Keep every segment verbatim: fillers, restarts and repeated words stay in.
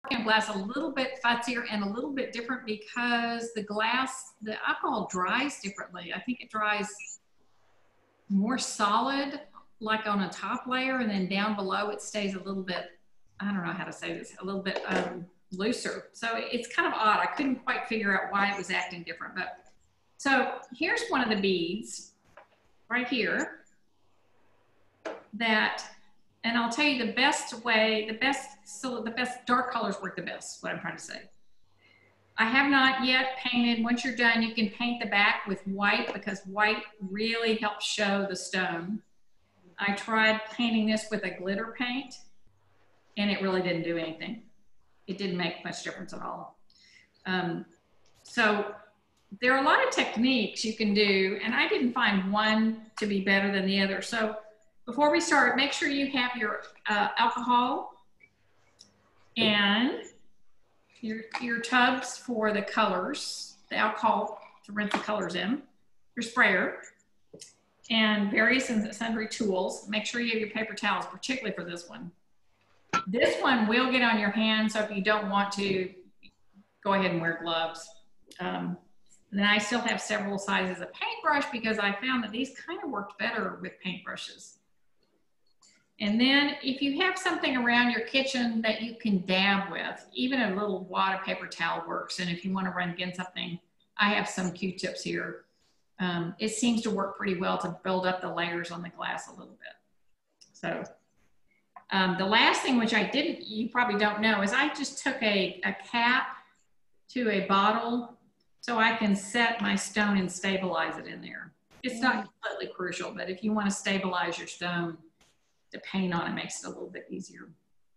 on glass a little bit fuzzier and a little bit different because the glass, the alcohol dries differently. I think it dries more solid, like on a top layer, and then down below it stays a little bit, I don't know how to say this, a little bit um, looser. So it's kind of odd. I couldn't quite figure out why it was acting different. But so here's one of the beads right here that, and I'll tell you the best way, the best, so the best dark colors work the best, what I'm trying to say. I have not yet painted. Once you're done, you can paint the back with white because white really helps show the stone. I tried painting this with a glitter paint and it really didn't do anything. It didn't make much difference at all. Um, so there are a lot of techniques you can do, and I didn't find one to be better than the other. So before we start, make sure you have your uh, alcohol and Your, your tubs for the colors, the alcohol to rinse the colors in, your sprayer, and various and sundry tools. Make sure you have your paper towels, particularly for this one. This one will get on your hand, so if you don't want to, go ahead and wear gloves. Um, and then I still have several sizes of paintbrush because I found that these kind of worked better with paintbrushes. And then if you have something around your kitchen that you can dab with, even a little wad of paper towel works. And if you want to run against something, I have some Q-tips here. Um, it seems to work pretty well to build up the layers on the glass a little bit. So um, the last thing, which I didn't, you probably don't know, is I just took a, a cap to a bottle so I can set my stone and stabilize it in there. It's not completely crucial, but if you want to stabilize your stone, to paint on it makes it a little bit easier.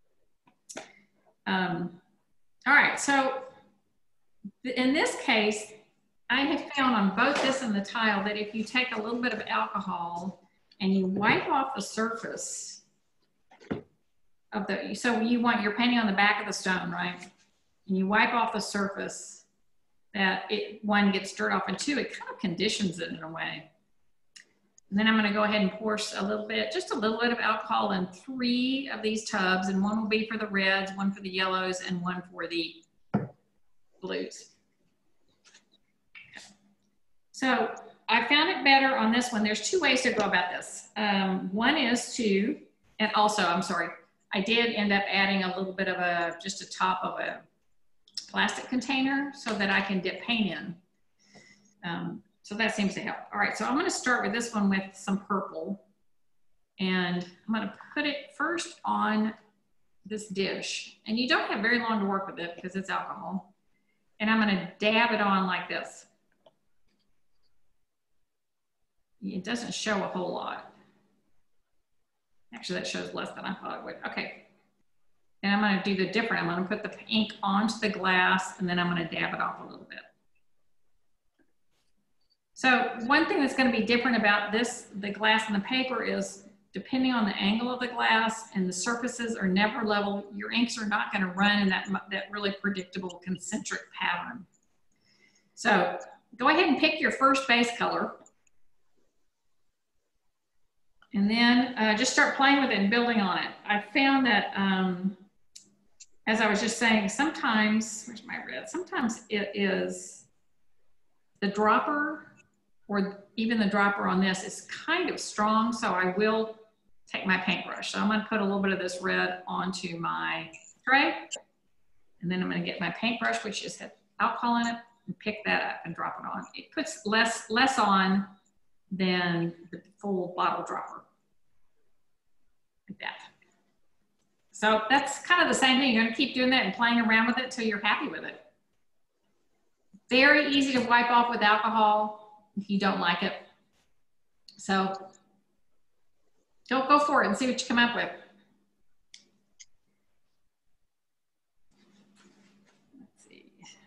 Um, all right, so in this case, I have found on both this and the tile that if you take a little bit of alcohol and you wipe off the surface of the, so you want, you're painting on the back of the stone, right? And you wipe off the surface, that it, one, gets dirt off, and two, it kind of conditions it in a way. And then I'm going to go ahead and pour a little bit, just a little bit of alcohol in three of these tubs, and one will be for the reds, one for the yellows, and one for the blues. So I found it better on this one. There's two ways to go about this. Um, one is to, and also, I'm sorry, I did end up adding a little bit of a, just a top of a plastic container so that I can dip paint in. Um, So that seems to help. All right, so I'm going to start with this one with some purple. And I'm going to put it first on this dish. And you don't have very long to work with it because it's alcohol. And I'm going to dab it on like this. It doesn't show a whole lot. Actually, that shows less than I thought it would. Okay. And I'm going to do the different. I'm going to put the ink onto the glass, and then I'm going to dab it off a little bit. So one thing that's going to be different about this, the glass and the paper, is depending on the angle of the glass and the surfaces are never level, your inks are not going to run in that, that really predictable concentric pattern. So go ahead and pick your first base color. And then uh, just start playing with it and building on it. I found that, um, as I was just saying, sometimes, where's my red? Sometimes it is the dropper, or even the dropper on this is kind of strong, so I will take my paintbrush. So I'm gonna put a little bit of this red onto my tray, and then I'm gonna get my paintbrush, which just has alcohol in it, and pick that up and drop it on. It puts less, less on than the full bottle dropper, like that. So that's kind of the same thing. You're gonna keep doing that and playing around with it until you're happy with it. Very easy to wipe off with alcohol if you don't like it. So don't go for it and see what you come up with. Let's see.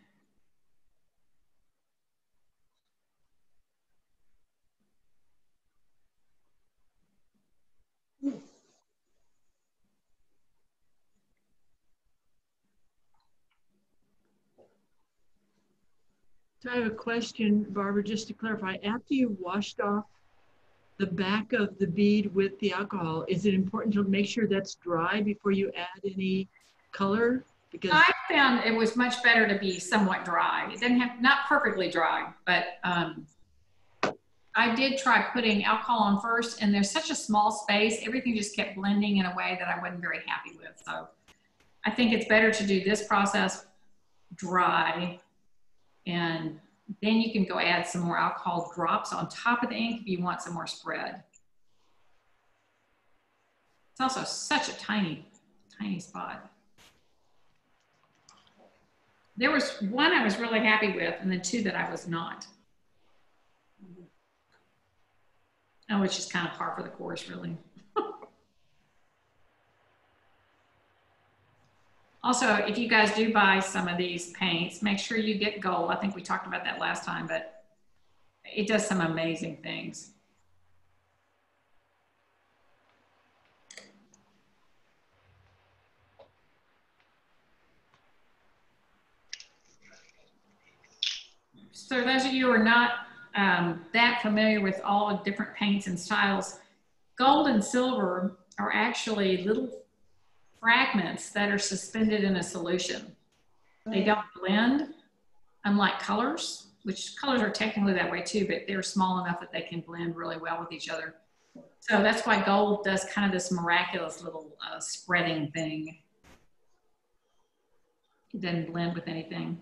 So I have a question, Barbara, just to clarify. After you've washed off the back of the bead with the alcohol, is it important to make sure that's dry before you add any color? Because I found it was much better to be somewhat dry. It didn't have, not perfectly dry, but um, I did try putting alcohol on first, and there's such a small space, everything just kept blending in a way that I wasn't very happy with. So I think it's better to do this process dry, and then you can go add some more alcohol drops on top of the ink if you want some more spread. It's also such a tiny, tiny spot. There was one I was really happy with, and then two that I was not. Oh, it's just kind of par for the course, really. Also, if you guys do buy some of these paints, make sure you get gold. I think we talked about that last time, but it does some amazing things. So those of you who are not um, that familiar with all the different paints and styles, gold and silver are actually little fragments that are suspended in a solution. They don't blend, unlike colors, which colors are technically that way too, but they're small enough that they can blend really well with each other. So that's why gold does kind of this miraculous little uh, spreading thing. It doesn't blend with anything.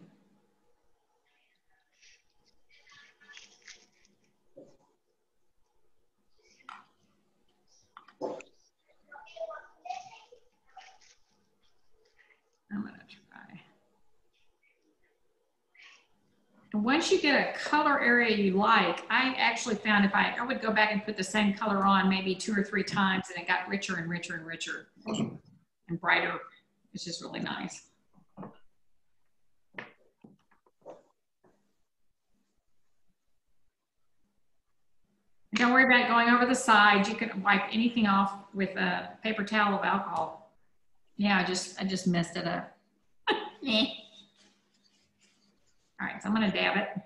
I'm gonna try. And once you get a color area you like, I actually found if I, I would go back and put the same color on maybe two or three times, and it got richer and richer and richer and brighter. It's just really nice. Don't worry about going over the sides. You can wipe anything off with a paper towel of alcohol. Yeah, I just, I just messed it up. All right, so I'm gonna dab it.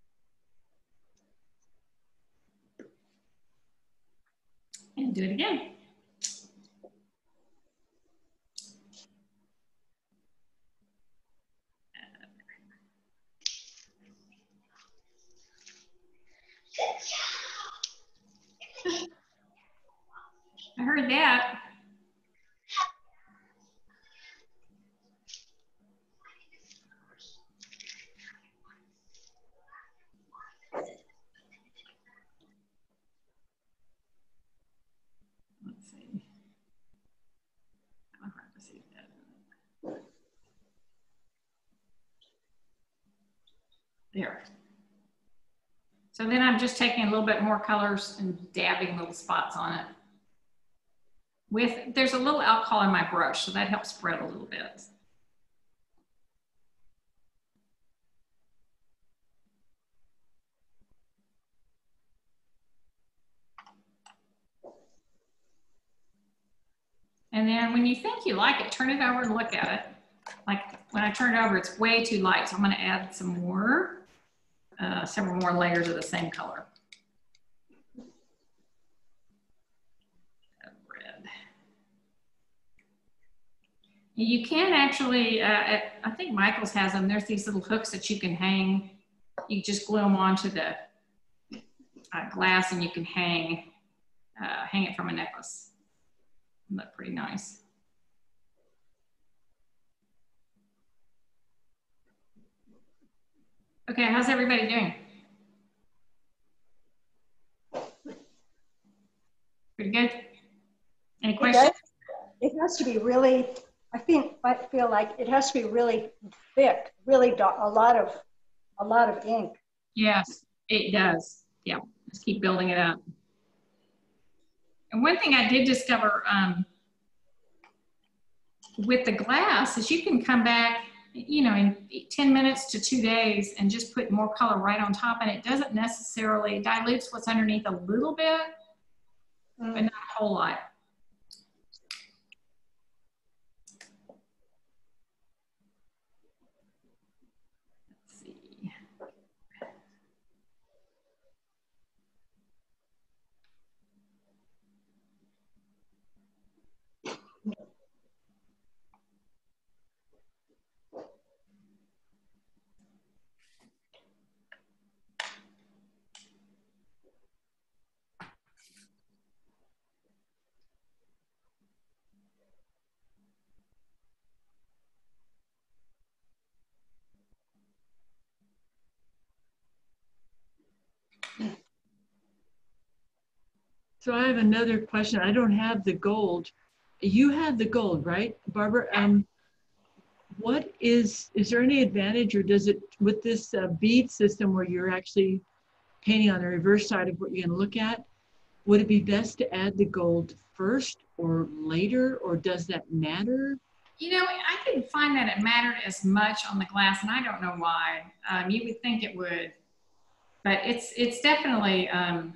And do it again. I heard that. Let's see. I'll have to see that. There. So then I'm just taking a little bit more colors and dabbing little spots on it. With, there's a little alcohol in my brush, so that helps spread a little bit. And then when you think you like it, turn it over and look at it. Like when I turn it over, it's way too light, so I'm gonna add some more, uh, several more layers of the same color. Red. You can actually, uh, at, I think Michael's has them, there's these little hooks that you can hang. You just glue them onto the uh, glass and you can hang, uh, hang it from a necklace. Look pretty nice. Okay, how's everybody doing? Pretty good? Any questions? It, it has to be really, I think, I feel like it has to be really thick, really dark, a lot of, a lot of ink. Yes, it does. Yeah, let's keep building it up. And one thing I did discover um, with the glass is you can come back, you know, in ten minutes to two days and just put more color right on top, and it doesn't necessarily, it dilutes what's underneath a little bit, mm. but not a whole lot. Let's see. So I have another question. I don't have the gold. You have the gold, right, Barbara? Um, what is, is there any advantage, or does it, with this uh, bead system where you're actually painting on the reverse side of what you're going to look at, would it be best to add the gold first or later, or does that matter? You know, I didn't find that it mattered as much on the glass, and I don't know why. Um, you would think it would, but it's it's definitely. Um,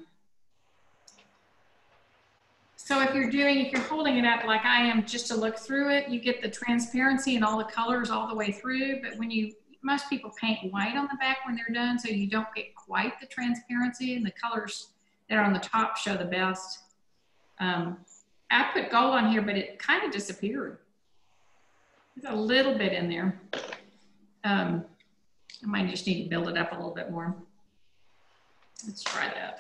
so if you're doing, if you're holding it up like I am, just to look through it, you get the transparency and all the colors all the way through. But when you, most people paint white on the back when they're done, so you don't get quite the transparency, and the colors that are on the top show the best. Um, I put gold on here, but it kind of disappeared. There's a little bit in there. Um, I might just need to build it up a little bit more. Let's try that.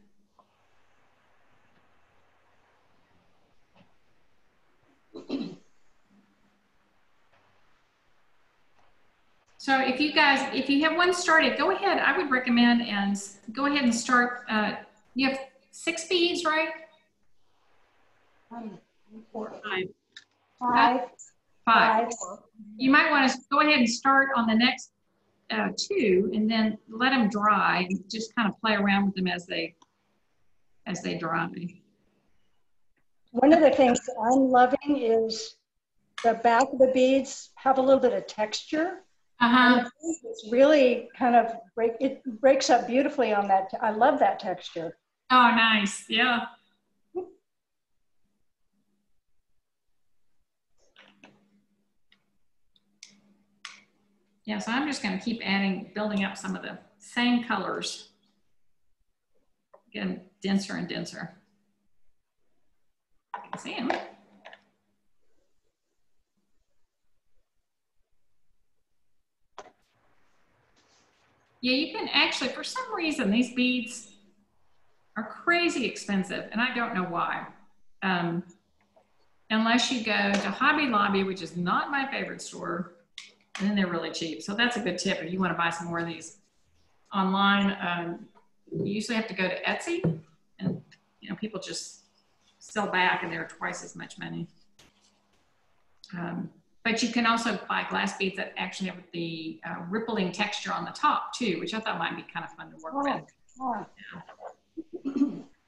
So if you guys, if you have one started, go ahead. I would recommend and go ahead and start. Uh, you have six beads, right? Um, four, Five. five, Five. five. You might want to go ahead and start on the next uh, two, and then let them dry, and just kind of play around with them as they as they dry. One of the things that I'm loving is the back of the beads have a little bit of texture. Uh-huh. And it's really kind of break, it breaks up beautifully on that. I love that texture. Oh, nice. Yeah. Yeah, so I'm just going to keep adding, building up some of the same colors. Getting denser and denser. I can see them. Yeah, you can actually, for some reason, these beads are crazy expensive, and I don't know why. Um, unless you go to Hobby Lobby, which is not my favorite store, and then they're really cheap. So that's a good tip if you want to buy some more of these online. Um, you usually have to go to Etsy, and you know people just sell back, and they're twice as much money. Um, but you can also buy glass beads that actually have the uh, rippling texture on the top too, which I thought might be kind of fun to work Oh, with. oh. Yeah.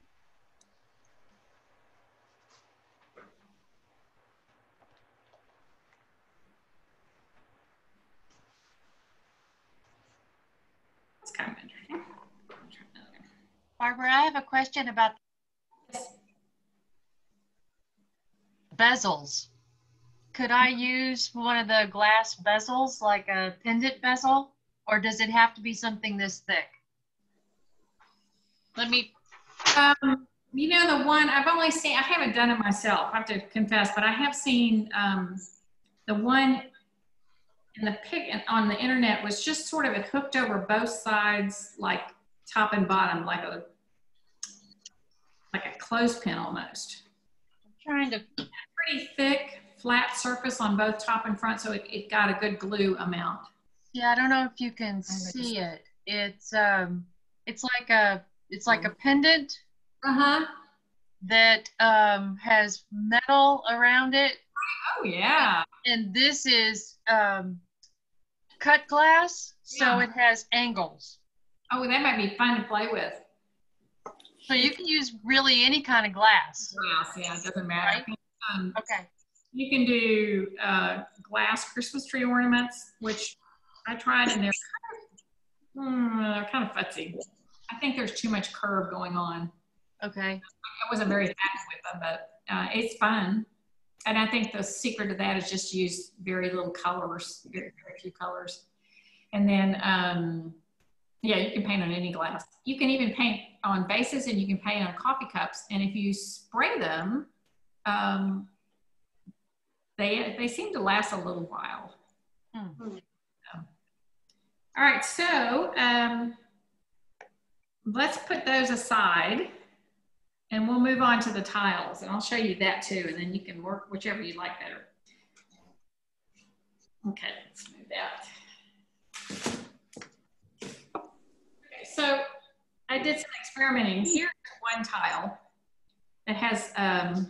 That's kind of interesting. Barbara, I have a question about bezels. Could I use one of the glass bezels, like a pendant bezel, or does it have to be something this thick? Let me. Um, you know, the one I've only seen, I haven't done it myself, I have to confess, but I have seen um, the one in the pic on the internet was just sort of it hooked over both sides, like top and bottom, like a like a clothespin almost. I'm trying to. Pretty thick, flat surface on both top and front, so it, it got a good glue amount. Yeah, I don't know if you can see it. It's um, it's like a it's like a pendant. Uh huh. That um has metal around it. Oh yeah. And this is um cut glass, so Yeah. it has angles. Oh, that might be fun to play with. So you can use really any kind of glass. Glass, yeah, it doesn't matter. Right? Um, Okay. you can do uh, glass Christmas tree ornaments, which I tried, and they're kind of, mm, they're kind of futzy. I think there's too much curve going on. Okay. I wasn't very happy with them, but uh, it's fun. And I think the secret of that is just use very little colors, very, very few colors. And then, um, yeah, you can paint on any glass. You can even paint on vases, and you can paint on coffee cups. And if you spray them, um, they, they seem to last a little while. Hmm. So. All right, so um, let's put those aside. And we'll move on to the tiles, and I'll show you that too, and then you can work whichever you like better. Okay, let's move that. Okay, so I did some experimenting. Here's one tile, that has, um,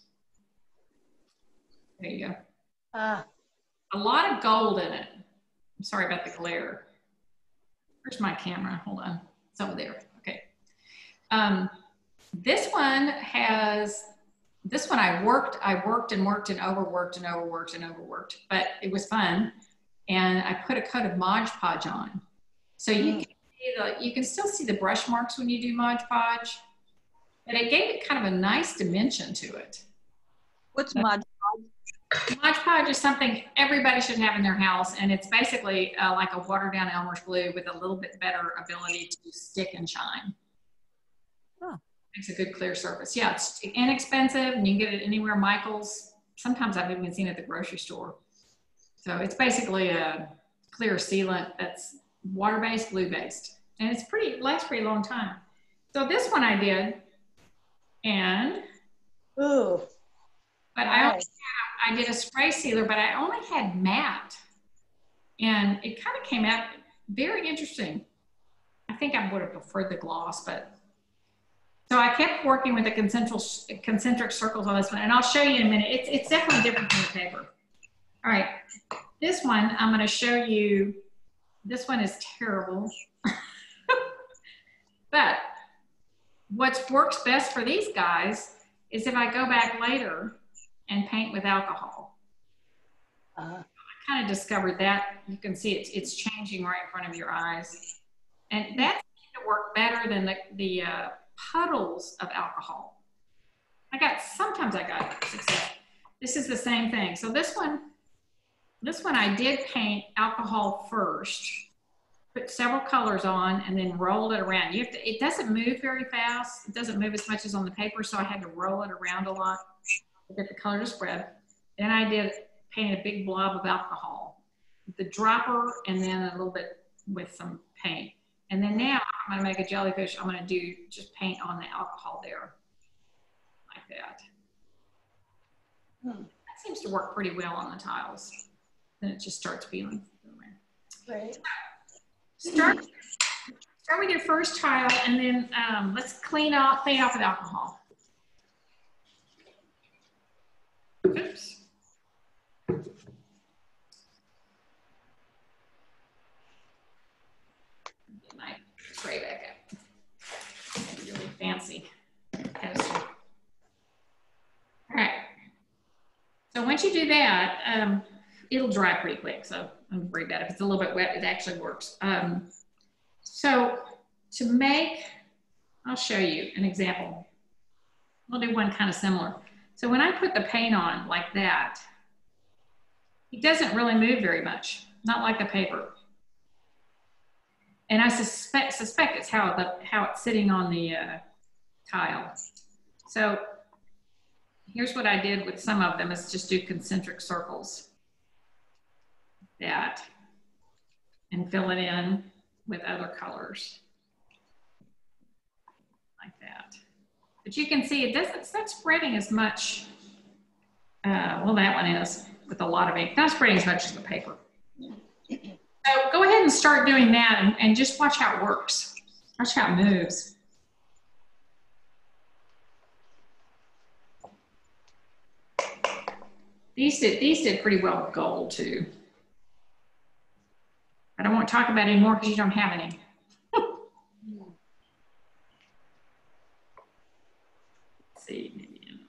there you go, Ah, a lot of gold in it. I'm sorry about the glare. Where's my camera? Hold on. It's over there. Okay. Um, this one has, this one I worked, I worked and worked and overworked and overworked and overworked, but it was fun. And I put a coat of Mod Podge on. So you, mm. can see the, you can still see the brush marks when you do Mod Podge, but it gave it kind of a nice dimension to it. What's Mod Podge? Mod Podge is something everybody should have in their house, and it's basically uh, like a watered down Elmer's glue with a little bit better ability to stick and shine. Oh. Makes a good clear surface. Yeah, it's inexpensive, and you can get it anywhere. Michael's. Sometimes I've even seen it at the grocery store. So it's basically a clear sealant that's water-based, glue-based, and it's pretty, it lasts a pretty long time. So this one I did, and ooh, but nice. I only had, I did a spray sealer, but I only had matte, and it kind of came out very interesting. I think I would have preferred the gloss, but so I kept working with the concentric concentric circles on this one, and I'll show you in a minute. It's it's definitely different from the paper. All right, this one I'm going to show you. This one is terrible, but what works best for these guys is if I go back later and paint with alcohol. Uh-huh. I kind of discovered that. You can see it's, it's changing right in front of your eyes. And that seemed to work better than the, the uh, puddles of alcohol. I got, sometimes I got success. This is the same thing. So this one, this one I did paint alcohol first, put several colors on, and then rolled it around. You have to, it doesn't move very fast. It doesn't move as much as on the paper, so I had to roll it around a lot to get the color to spread. Then I did paint a big blob of alcohol, the dropper, and then a little bit with some paint. And then now I'm gonna make a jellyfish. I'm gonna do just paint on the alcohol there, like that. Hmm. That seems to work pretty well on the tiles. Then it just starts peeling. Right. Start, start with your first tile, and then um, let's clean out, clean off with alcohol. Oops. Get my tray back up. Really fancy pedestal. All right. So once you do that, um, it'll dry pretty quick. So I'm worried about it. If it's a little bit wet, it actually works. Um, so to make, I'll show you an example. We'll do one kind of similar. So when I put the paint on like that, it doesn't really move very much, not like the paper. And I suspect, suspect it's how, the, how it's sitting on the uh, tile. So here's what I did with some of them, is just do concentric circles. That, and fill it in with other colors. Like that. But you can see it doesn't, it's not spreading as much. Uh, well, that one is with a lot of ink. Not spreading as much as the paper. So go ahead and start doing that, and, and just watch how it works. Watch how it moves. These did, these did pretty well with gold too. I don't want to talk about it anymore because you don't have any. Let's see.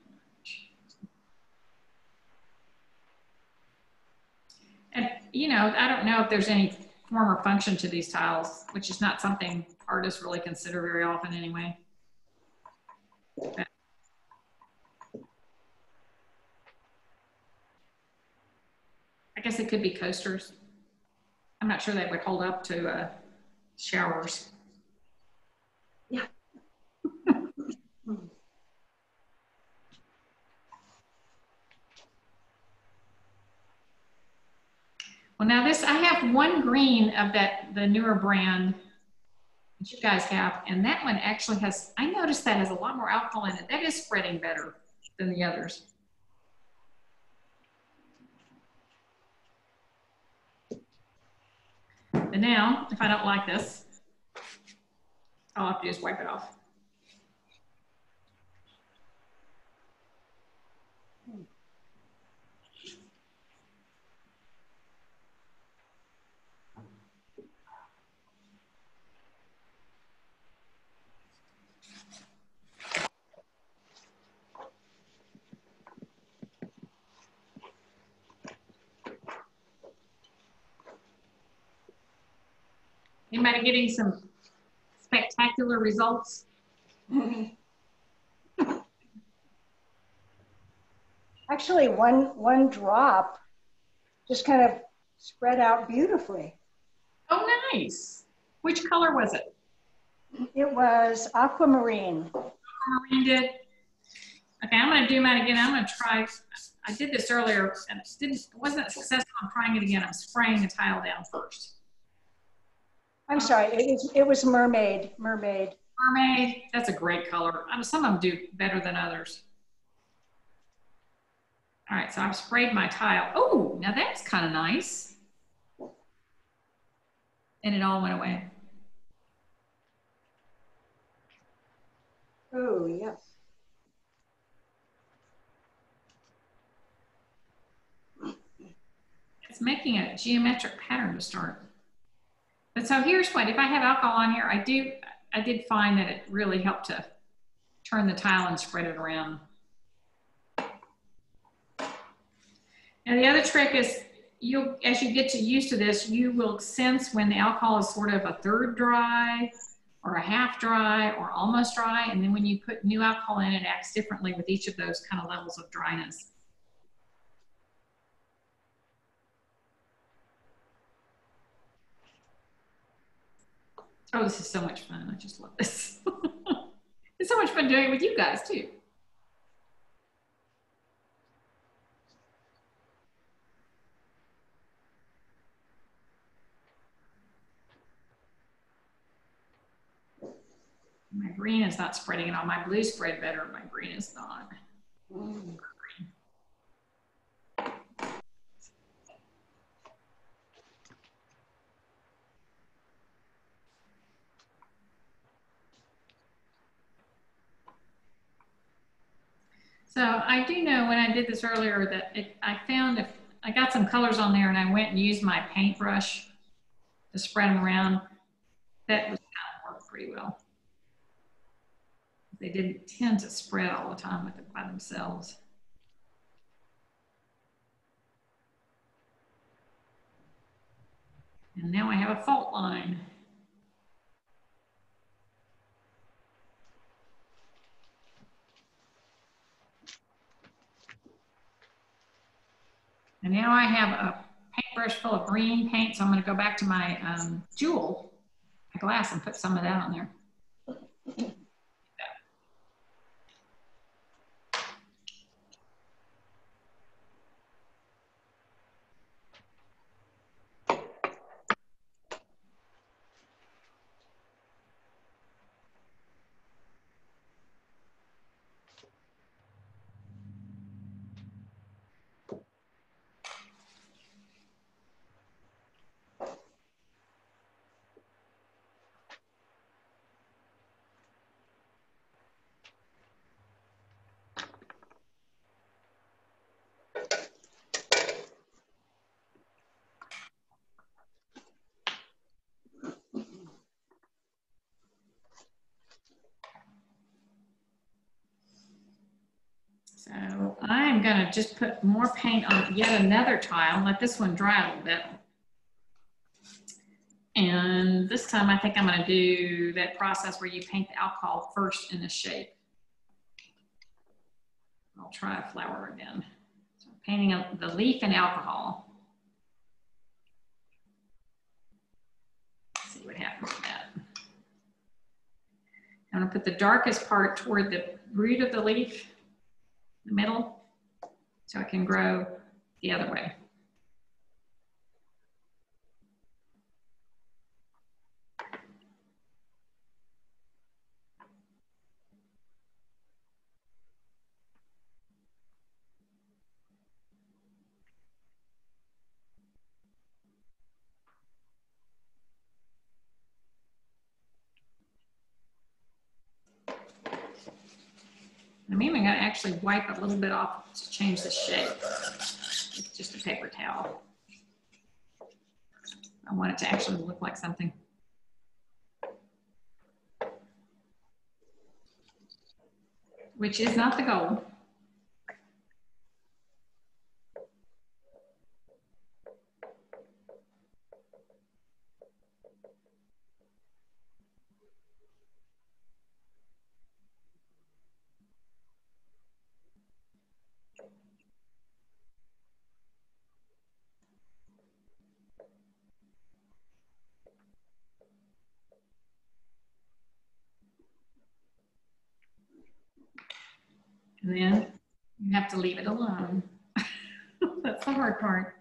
And, you know, I don't know if there's any form or function to these tiles, which is not something artists really consider very often anyway. But I guess it could be coasters. I'm not sure they would hold up to uh, showers. Yeah. Well, now this, I have one green of that, the newer brand that you guys have, and that one actually has, I noticed that has a lot more alcohol in it. That is spreading better than the others. And now, if I don't like this, all I have to do is wipe it off. Anybody getting some spectacular results? Actually, one one drop just kind of spread out beautifully. Oh, nice. Which color was it? It was aquamarine. Aquamarine did. Okay, I'm going to do mine again. I'm going to try. I did this earlier and it didn't, wasn't successful. I'm trying it again. I'm spraying the tile down first. I'm sorry, it was, it was mermaid, mermaid. Mermaid, that's a great color. I mean, some of them do better than others. All right, so I've sprayed my tile. Oh, now that's kind of nice. And it all went away. Oh, yes. It's making a geometric pattern to start. But so here's what, if I have alcohol on here, I do, I did find that it really helped to turn the tile and spread it around. Now the other trick is, you, as you get to used to this, you will sense when the alcohol is sort of a third dry or a half dry or almost dry. And then when you put new alcohol in, it acts differently with each of those kind of levels of dryness. Oh, this is so much fun. I just love this. It's so much fun doing it with you guys too. My green is not spreading at all. My blue spread better. My green is not. Mm. So I do know when I did this earlier that it, I found if I got some colors on there and I went and used my paintbrush to spread them around, that was kind of worked pretty well. They didn't tend to spread all the time with it by themselves. And now I have a fault line. And now I have a paintbrush full of green paint, so I'm going to go back to my um, jewel, my glass, and put some of that on there. So I'm going to just put more paint on yet another tile, let this one dry a little bit. And this time I think I'm going to do that process where you paint the alcohol first in the shape. I'll try a flower again. So I'm painting the leaf in alcohol. Let's see what happens with that. I'm going to put the darkest part toward the root of the leaf, the middle, so it can grow the other way. I'm even going to actually wipe a little bit off to change the shape. It's just a paper towel. I want it to actually look like something. Which is not the goal. And then you have to leave it alone. That's the hard part.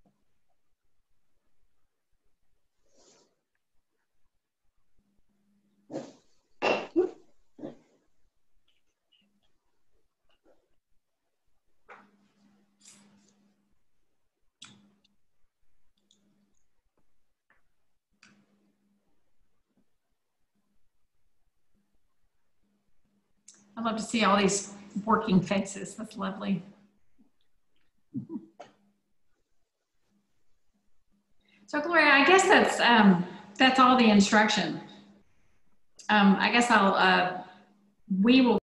I love to see all these working faces. That's lovely. So Gloria, I guess that's um, that's all the instruction. Um, I guess I'll uh, we will